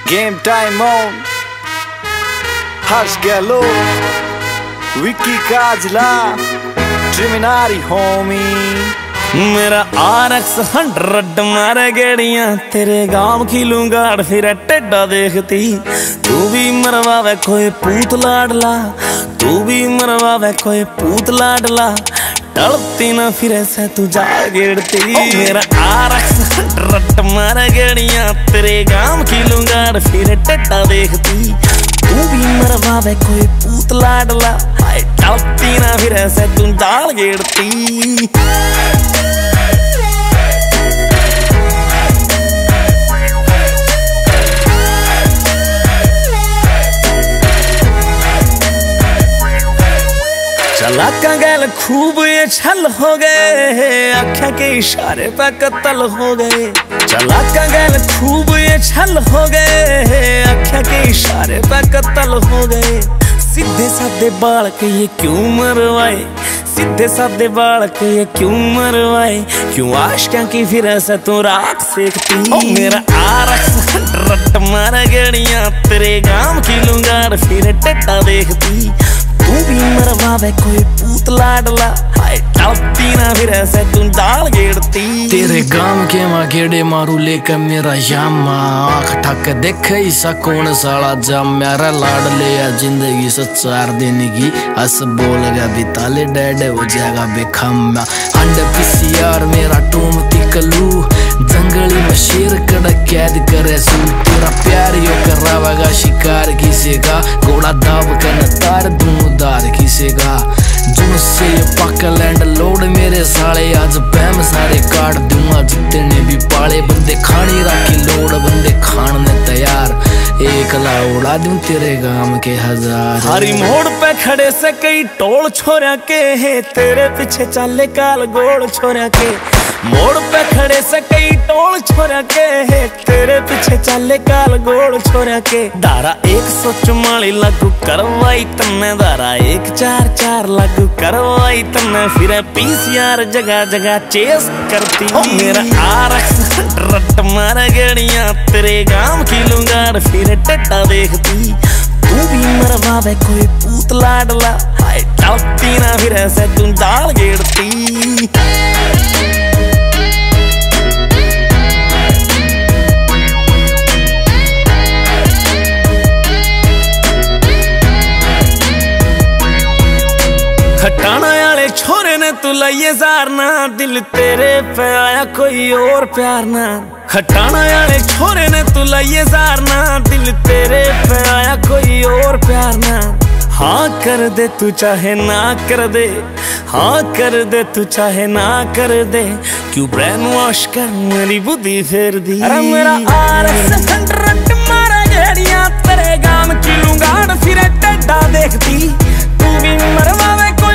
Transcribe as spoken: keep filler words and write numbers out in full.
Game time on. Harsh Gehlot, Vicky Kajla, Triminari homie. मेरा R X hundred मारे गेड़ियां तेरे गांव की लूंगाड़ फिर टेढ़ा देखती। तू भी मरवावे कोई पूत लाडला, तू भी मरवावे कोई पूत लाडला, टलती ना फिर से तू जा गिरती। मेरा आर एक्स हंड्रेड मारे गेड़ियां तेरे गांव की लूंगाड़ फिर टेढ़ा देखती। तू भी मरवावे कोई पूत लाडला, टलती ना फिर से तू जा गिरती। चलाका गैल खूब ये छल हो गए, आँखें के इशारे पे कत्ल हो गए। चलाका गैल खूब ये छल हो गए, आँखें के इशारे पे कत्ल हो गए। सीधे साधे बाल के ये क्यों मरवाए, सीधे साधे बाल के ये क्यों मरवाए। क्यों आशिक़ां की फिर से तू रात सेकती। ओ मेरा आर एक्स हंड्रेड मारा गेड़ियां तेरे गांव की लूंगाड़ फिर टेढ़ा देखती। तू भी मरवावे कोई पूत लाडला, टलती ना फिर ऐसे तू दाल गिरती। तेरे गांव के माँ गेड़े मारू लेकर मेरा यामा, आँख ठक देखे ऐसा कौन साला जम। मेरा लाड ले या जिंदगी से चार दिन की, हस बोल गया बिताले डैड हो जाएगा बेखम्मा। हंड पिसियार मेरा टूम तिकलू, जंगली में शेर कड़क कैद करे सू। तेरा प्यार यो करावेगा शिकार किसेगा, घोड़ा दाब कर तार दूं दार किसेगा। जुनसे ये पक्का लैंड लोड मेरे साले, आज बैम सारे काट दूंगा जितने भी पाले। बंदे खानी राखी लोड, बंदे खान ने तैयार, एक ला उड़ा दूं तेरे गांव के हजार। हरी मोड़ पे खड़े से कई टोल छोरा के है, तेरे पीछे चाले काल गोल छोरा के। मोड़ पे खड़े से कई टोल छोरा के है, तेरे पीछे चाले काल गोल छोरा के। धारा एक सौ चुमाली लागू करवाई तन्ने, धारा एक चार चार लागू करवाई तन्ने। फिर पीसीआर जगह जगह चेस करती। ओ मेरा आर एक्स हंड्रेड मारा गेड़ियां तेरे गांव की लूंगाड़ फिर टेढ़ा देखती। तू भी मरवावे कोई पूत लाडला, टलती ना फिर ऐसे तू दाल गिरती। खटाना वाले छोरे ने तू लाइए जारना, दिल तेरे पे आया कोई और प्यार ना। खटाना वाले छोरे ने तू लाइए जारना, दिल तेरे पे आया कोई और प्यार ना। हाँ कर दे तू चाहे ना कर दे, हाँ कर दे तू चाहे ना कर दे। क्यों ब्रेन वॉश कर मेरी बुद्धि फेर दी। अरे मेरा आर एक्स हंड्रेड मारा गेड़ियां तेरे गांव की लूंगाड़ फिर टेढ़ा देखती। तू भी मरवावे